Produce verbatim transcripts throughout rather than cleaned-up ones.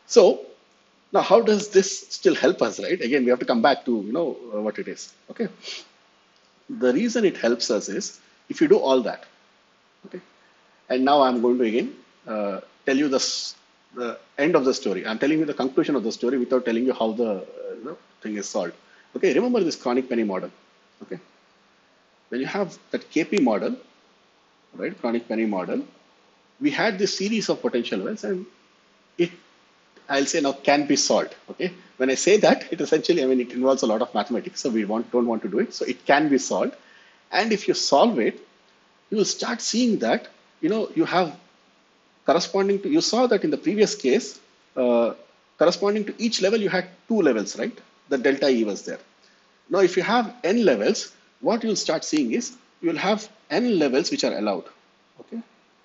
So now how does this still help us, right? Again, we have to come back to, you know, uh, what it is. Okay. The reason it helps us is if you do all that. Okay. And now I'm going to again uh, tell you the, the end of the story. I'm telling you the conclusion of the story without telling you how the uh, you know, thing is solved. Okay, remember this chronic penny model. Okay, when you have that K P model, right, chronic penny model, we had this series of potential wells, and it, I'll say now, can be solved. Okay, when I say that, it essentially, I mean, it involves a lot of mathematics, so we want don't want to do it. So it can be solved, and if you solve it, you will start seeing that, you know, you have corresponding to, you saw that in the previous case, uh, corresponding to each level, you had two levels, right? The delta E was there. Now, if you have n levels, what you'll start seeing is you will have n levels which are allowed. Okay.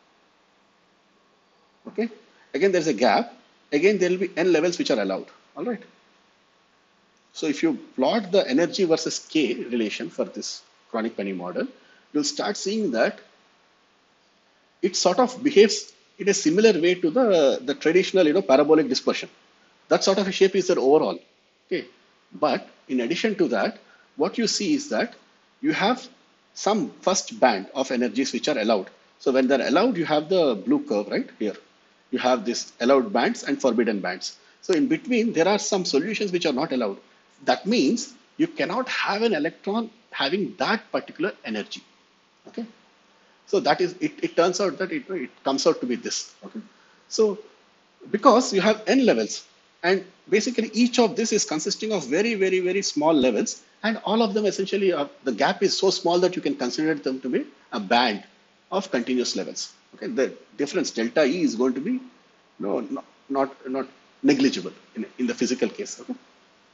Okay. Again, there's a gap. Again, there will be n levels which are allowed. All right. So if you plot the energy versus K relation for this chronic penny model, you'll start seeing that it sort of behaves in a similar way to the, the traditional, you know, parabolic dispersion. That sort of a shape is there overall. Okay. But in addition to that, what you see is that you have some first band of energies which are allowed. So when they're allowed, you have the blue curve right here. You have this allowed bands and forbidden bands. So in between, there are some solutions which are not allowed. That means you cannot have an electron having that particular energy. Okay. So that is, it, it turns out that it, it comes out to be this. Okay. So because you have n levels, and basically each of this is consisting of very, very, very small levels, and all of them essentially are, the gap is so small that you can consider them to be a band of continuous levels. Okay, the difference delta E is going to be no, not not, not negligible in, in the physical case. Okay.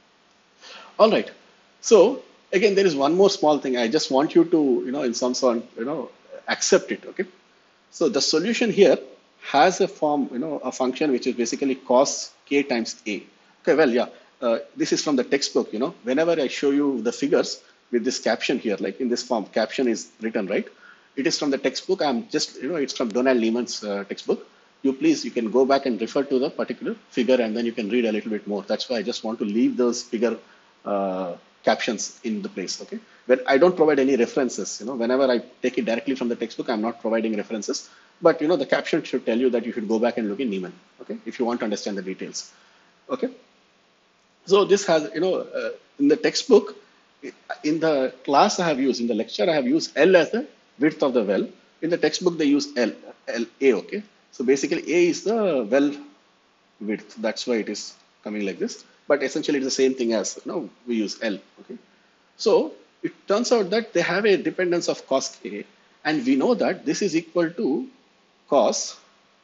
All right. So again, there is one more small thing. I just want you to, you know, in some sort, you know, accept it. Okay. So the solution here has a form, you know, a function which is basically cos k times a. Okay, well, yeah, uh, this is from the textbook. You know, whenever I show you the figures with this caption here, like in this form, caption is written, right? It is from the textbook. I'm just, you know, it's from Donald Neiman's uh, textbook. You please, you can go back and refer to the particular figure, and then you can read a little bit more. That's why I just want to leave those figure uh, captions in the place. Okay, when I don't provide any references, you know, whenever I take it directly from the textbook, I'm not providing references, but you know, the caption should tell you that you should go back and look in Neiman. Okay, if you want to understand the details. Okay, so this has, you know, uh, in the textbook, in the class I have used, in the lecture I have used L as the width of the well. In the textbook they use L, L A. Okay, so basically A is the well width. That's why it is coming like this. But essentially, it's the same thing as, you know, we use L. Okay, so it turns out that they have a dependence of cos k, and we know that this is equal to cos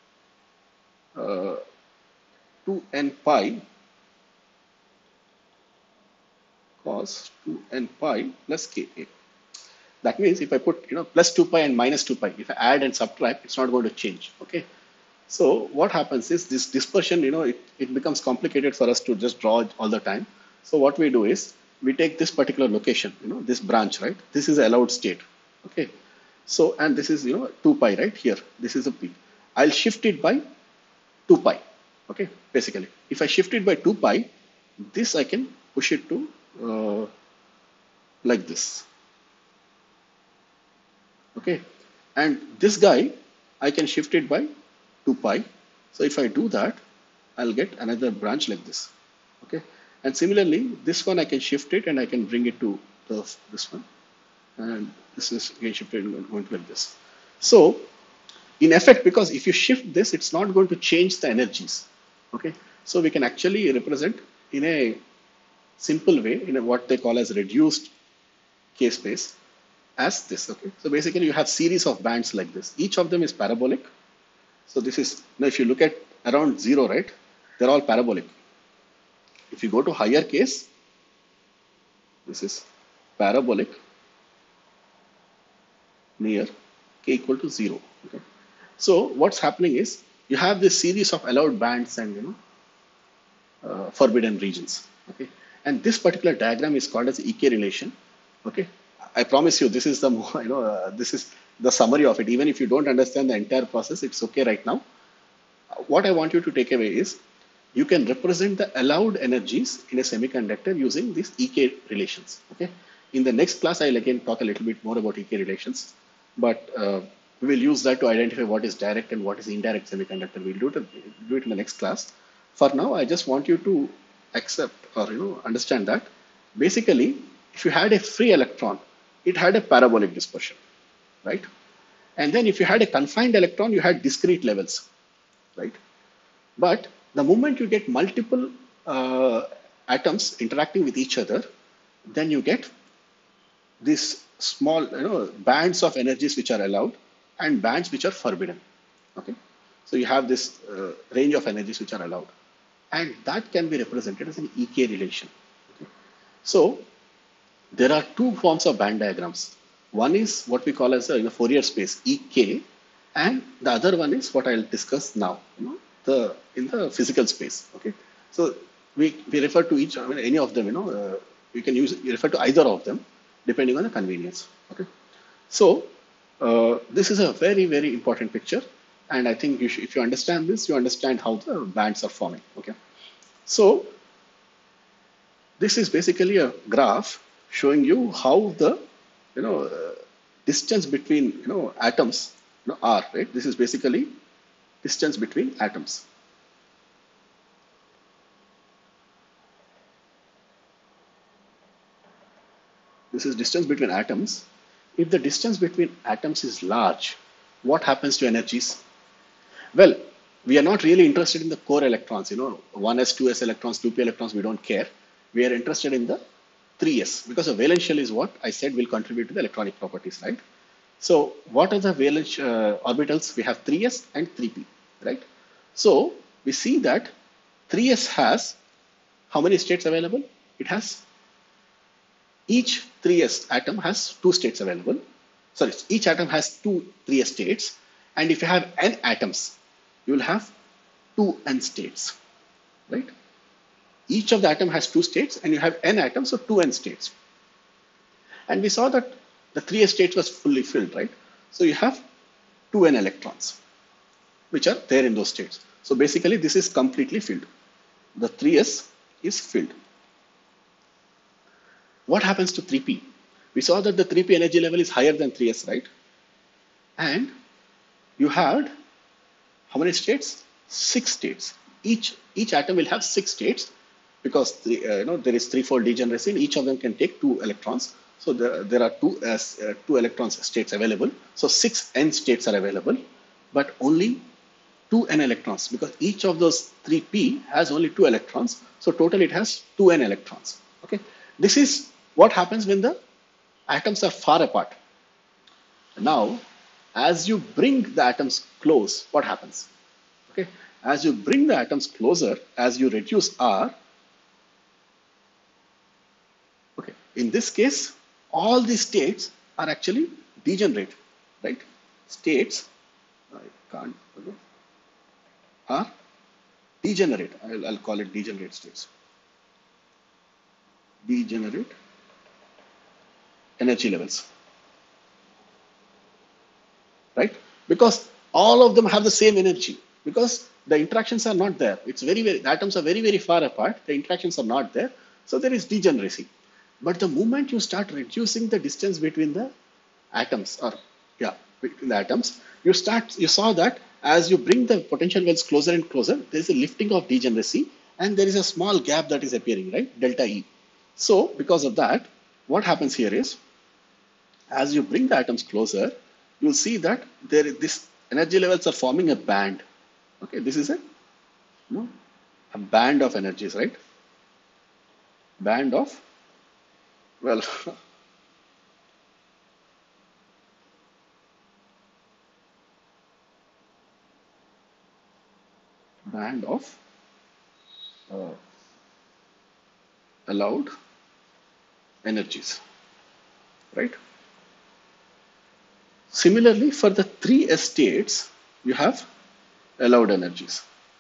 uh, two n pi cos two n pi plus Ka. That means if I put, you know, plus two pi and minus two pi, if I add and subtract, it's not going to change. Okay. So what happens is this dispersion, you know, it, it becomes complicated for us to just draw it all the time. So what we do is we take this particular location, you know, this branch, right? This is allowed state. Okay. So, and this is, you know, two pi right here. This is a P. I'll shift it by two pi. Okay. Basically, if I shift it by two pi, this I can push it to uh, like this. Okay. And this guy, I can shift it by two pi. So if I do that, I'll get another branch like this. Okay. And similarly, this one I can shift it and I can bring it to the, this one. And this is again shifted and going to like this. So in effect, because if you shift this, it's not going to change the energies. Okay. So we can actually represent in a simple way, in a, what they call as reduced K space, as this. Okay. So basically you have series of bands like this. Each of them is parabolic. So this is, now if you look at around zero, right, they're all parabolic. If you go to higher case, this is parabolic near k equal to zero. Okay. So what's happening is you have this series of allowed bands and, you know, uh, forbidden regions. Okay. And this particular diagram is called as E K relation. Okay. I promise you, this is the, you know, uh, this is the summary of it. Even if you don't understand the entire process, it's okay right now. What I want you to take away is you can represent the allowed energies in a semiconductor using these E K relations. Okay. In the next class, I'll again talk a little bit more about E K relations, but uh, we will use that to identify what is direct and what is indirect semiconductor. We'll do it, do it in the next class. For now, I just want you to accept or you know understand that basically, if you had a free electron, it had a parabolic dispersion, right? And then if you had a confined electron, you had discrete levels, right? But the moment you get multiple uh, atoms interacting with each other, then you get these small you know, bands of energies which are allowed and bands which are forbidden. Okay, so you have this uh, range of energies which are allowed, and that can be represented as an E K relation. Okay? So there are two forms of band diagrams. One is what we call as a you know, Fourier space E K, and the other one is what I'll discuss now. You know, the in the physical space. Okay, so we we refer to each I mean, any of them. You know, uh, you can use you refer to either of them depending on the convenience. Okay, so uh, this is a very very important picture, and I think you should, if you understand this, you understand how the bands are forming. Okay, so this is basically a graph showing you how the you know uh, distance between you know atoms you know, are right. This is basically distance between atoms. This is distance between atoms. If the distance between atoms is large, what happens to energies? Well, we are not really interested in the core electrons, you know, one s, two s electrons, two p electrons, we don't care. We are interested in the three s because the valence shell is what I said will contribute to the electronic properties, right? So what are the valence uh, orbitals? We have three s and three p, right? So we see that three s has how many states available? It has each three s atom has two states available. Sorry, each atom has two three s states. And if you have n atoms, you will have two n states, right? Each of the atom has two states and you have n atoms, so two n states. And we saw that the three s state was fully filled, right? So you have two n electrons, which are there in those states. So basically this is completely filled. The three s is filled. What happens to three p? We saw that the three p energy level is higher than three s, right? And you had how many states? Six states. Each each atom will have six states because the, uh, you know there is threefold degeneracy. And each of them can take two electrons. So there, there are two uh, uh, two electrons states available. So six n states are available, but only two n electrons because each of those three p has only two electrons. So total it has two n electrons. Okay, this is what happens when the atoms are far apart. Now, as you bring the atoms close, what happens? Okay, as you bring the atoms closer, as you reduce R, okay, in this case, all these states are actually degenerate, right? States, I can't, okay, are degenerate. I'll, I'll call it degenerate states. Degenerate energy levels, right? Because all of them have the same energy because the interactions are not there. It's very, very, the atoms are very, very far apart. The interactions are not there. So there is degeneracy. But the moment you start reducing the distance between the atoms or yeah, between the atoms, you start, you saw that as you bring the potential wells closer and closer, there is a lifting of degeneracy and there is a small gap that is appearing, right? Delta E. So because of that, what happens here is, as you bring the atoms closer, you'll see that there is this energy levels are forming a band. Okay, this is a, you know, a band of energies, right? Band of, well, band of uh, allowed energies, right? Similarly, for the three s states, you have allowed energies.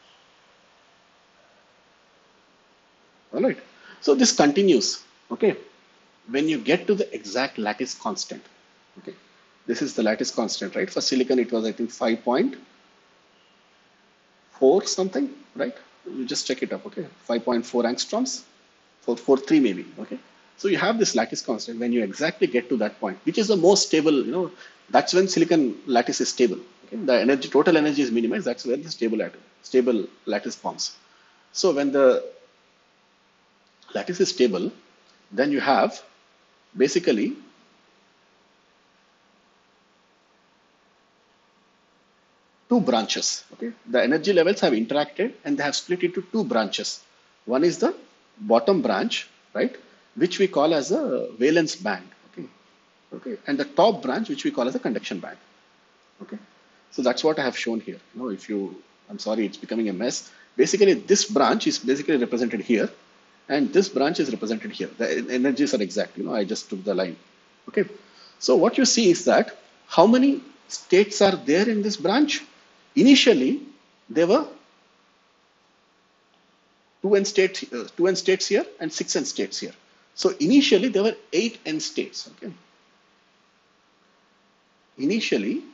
All right. So this continues. Okay. When you get to the exact lattice constant. Okay. This is the lattice constant, right? For silicon, it was, I think, five point four something, right? You just check it up, okay? five point four angstroms, four point four three maybe, okay? So you have this lattice constant when you exactly get to that point, which is the most stable, you know, that's when silicon lattice is stable. Okay? The energy, total energy is minimized, that's where the stable lattice, stable lattice forms. So when the lattice is stable, then you have basically two branches. Okay, the energy levels have interacted and they have split into two branches. One is the bottom branch, right, which we call as a valence band. Okay, okay, and the top branch, which we call as a conduction band. Okay, so that's what I have shown here. You know, if you, I'm sorry, it's becoming a mess. Basically, this branch is basically represented here, and this branch is represented here. The energies are exact. You know, I just took the line. Okay, so what you see is that how many states are there in this branch? Initially, there were two n states, uh, two n states here and six n states here. So initially there were eight n states. Okay. Initially,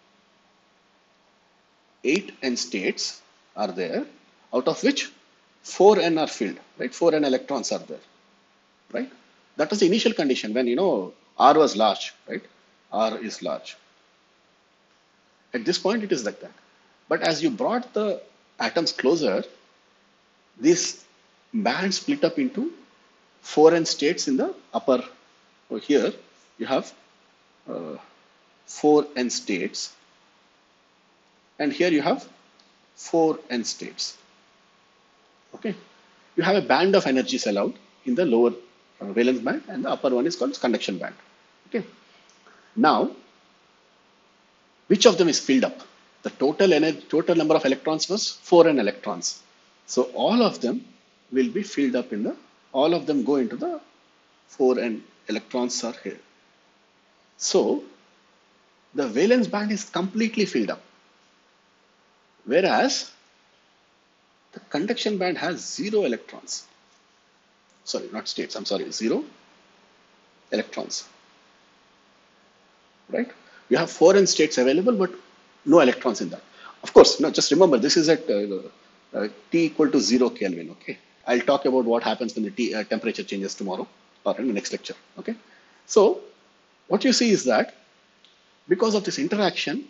eight n states are there, out of which four n are filled. Right, four n electrons are there. Right. That was the initial condition when you know R was large. Right, R is large. At this point, it is like that. But as you brought the atoms closer, this band split up into four n states in the upper. So here you have uh, four n states, and here you have four n states. Okay, you have a band of energies allowed in the lower uh, valence band, and the upper one is called conduction band. Okay, now which of them is filled up? The total energy, total number of electrons was four n electrons. So all of them will be filled up in the, all of them go into the four n electrons are here. So the valence band is completely filled up. Whereas the conduction band has zero electrons. Sorry, not states, I'm sorry, zero electrons. Right? You have four n states available, but no electrons in that. Of course, no, just remember this is at uh, uh, T equal to zero Kelvin. Okay, I'll talk about what happens when the T, uh, temperature changes tomorrow or in the next lecture. Okay, so what you see is that because of this interaction,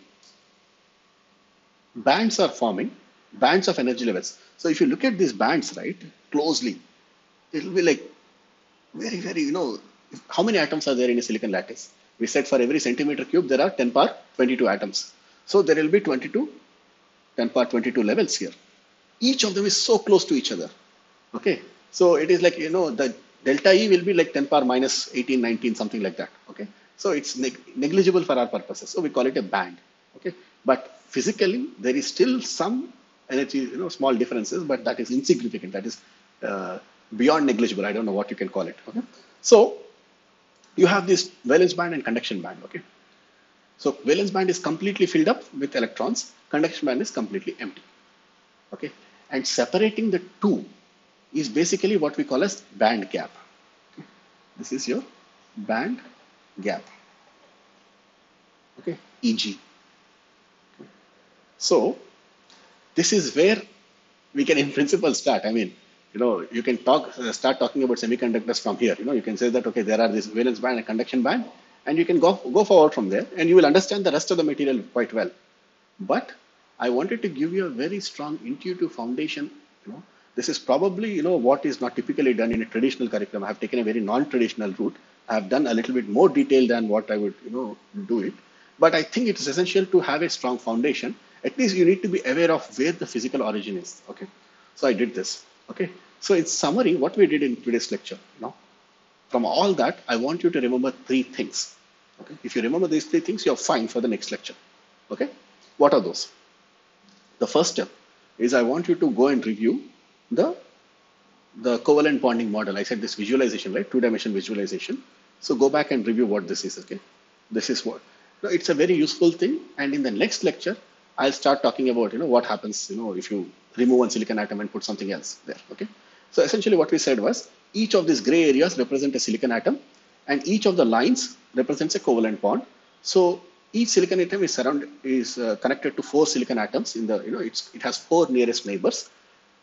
bands are forming, bands of energy levels. So if you look at these bands, right, closely, it will be like very, very, you know, how many atoms are there in a silicon lattice? We said for every centimeter cube, there are ten power twenty-two atoms. So there will be twenty-two, ten power twenty-two levels here. Each of them is so close to each other. Okay. So it is like, you know, the delta E will be like ten power minus eighteen, nineteen, something like that. Okay. So it's neg negligible for our purposes. So we call it a band. Okay. But physically, there is still some energy, you know, small differences, but that is insignificant. That is uh, beyond negligible. I don't know what you can call it. Okay. So you have this valence band and conduction band. Okay. So valence band is completely filled up with electrons. Conduction band is completely empty. Okay. And separating the two is basically what we call as band gap. Okay. This is your band gap. Okay. E G. Okay. So this is where we can in principle start. I mean, you know, you can talk, uh, start talking about semiconductors from here. You know, you can say that, okay, there are this valence band and conduction band, and you can go, go forward from there, and you will understand the rest of the material quite well. But I wanted to give you a very strong intuitive foundation. You know, this is probably, you know, what is not typically done in a traditional curriculum. I have taken a very non-traditional route. I have done a little bit more detail than what I would, you know, do it. But I think it is essential to have a strong foundation. At least you need to be aware of where the physical origin is. Okay. So I did this. Okay. So in summary, what we did in today's lecture, you know, from all that, I want you to remember three things. Okay. If you remember these three things, you're fine for the next lecture. Okay. What are those? The first step is I want you to go and review the, the covalent bonding model. I said this visualization, right? Two-dimensional visualization. So go back and review what this is. Okay. This is what. No, it's a very useful thing. And in the next lecture, I'll start talking about, you know, what happens, you know, if you remove one silicon atom and put something else there. Okay. So essentially what we said was each of these gray areas represent a silicon atom, and each of the lines represents a covalent bond. So each silicon atom is surrounded, is uh, connected to four silicon atoms in the, you know, it's, it has four nearest neighbors.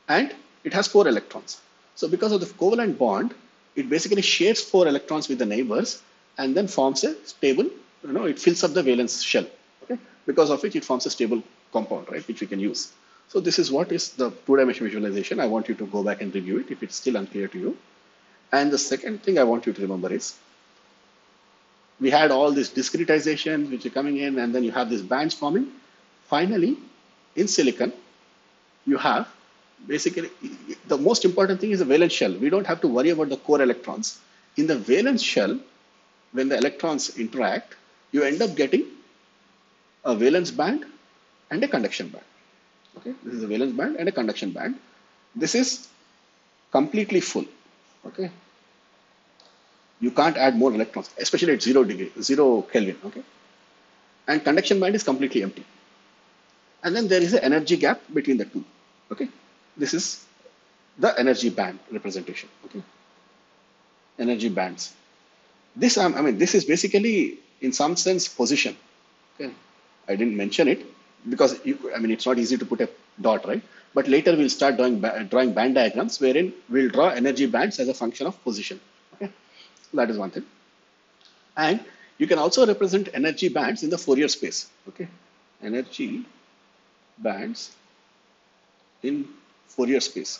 and it has four electrons. So because of the covalent bond, it basically shares four electrons with the neighbors and then forms a stable, you know, it fills up the valence shell. Okay, because of which it forms a stable compound, right, which we can use. So this is what is the two-dimensional visualization. I want you to go back and review it if it's still unclear to you. And the second thing I want you to remember is, we had all this discretization which are coming in, and then you have these bands forming. Finally, in silicon, you have basically, the most important thing is the valence shell. We don't have to worry about the core electrons. In the valence shell, when the electrons interact, you end up getting a valence band and a conduction band. Okay, this is a valence band and a conduction band. This is completely full. Okay, you can't add more electrons, especially at zero degree, zero Kelvin. Okay, and conduction band is completely empty. And then there is an energy gap between the two. Okay, this is the energy band representation. Okay, energy bands. This I mean, this is basically in some sense position. Okay, I didn't mention it because you, I mean, it's not easy to put a dot, right? But later we'll start drawing drawing band diagrams wherein we'll draw energy bands as a function of position. Okay, so that is one thing. And you can also represent energy bands in the Fourier space. Okay, energy bands in Fourier space.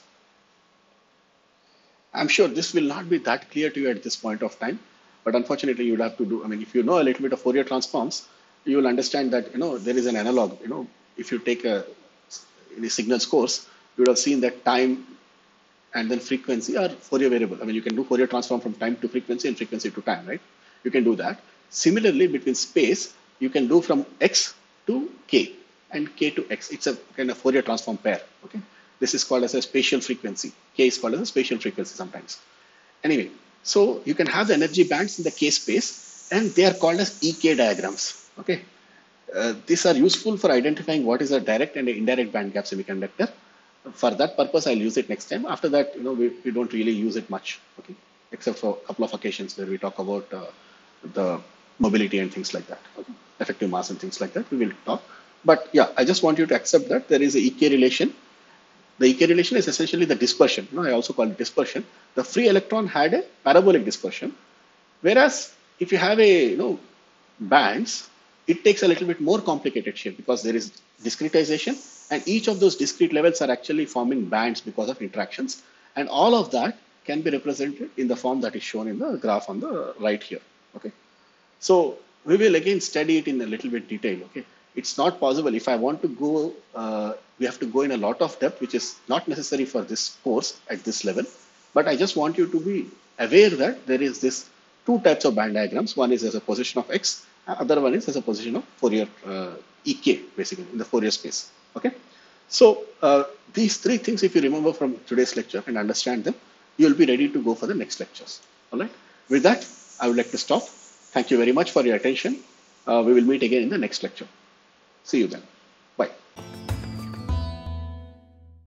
I'm sure this will not be that clear to you at this point of time, but unfortunately you'd have to do, I mean, if you know a little bit of Fourier transforms, you will understand that, you know, there is an analog. You know, if you take a, in a signals course, you would have seen that time and then frequency are Fourier variable. I mean, you can do Fourier transform from time to frequency and frequency to time, right? You can do that. Similarly, between space, you can do from x to k and k to x. It's a kind of Fourier transform pair. Okay, this is called as a spatial frequency. K is called as a spatial frequency sometimes. Anyway, so you can have the energy bands in the k space, and they are called as E K diagrams. Okay, uh, these are useful for identifying what is a direct and indirect band gap semiconductor. For that purpose, I'll use it next time. After that, you know, we, we don't really use it much. Okay, except for a couple of occasions where we talk about uh, the mobility and things like that. Okay, effective mass and things like that. We will talk. But yeah, I just want you to accept that there is a E K relation. The E K relation is essentially the dispersion. You know, I also call it dispersion. The free electron had a parabolic dispersion, whereas if you have a, you know, bands, it takes a little bit more complicated shape because there is discretization, and each of those discrete levels are actually forming bands because of interactions, and all of that can be represented in the form that is shown in the graph on the right here. Okay, so we will again study it in a little bit detail. Okay, it's not possible. If I want to go, uh, we have to go in a lot of depth, which is not necessary for this course at this level. But I just want you to be aware that there is this two types of band diagrams. One is as a position of x, other one is as a position of Fourier uh, E K, basically in the Fourier space. Okay, so uh, these three things, if you remember from today's lecture and understand them, you will be ready to go for the next lectures. All right. With that, I would like to stop. Thank you very much for your attention. Uh, we will meet again in the next lecture. See you then. Bye.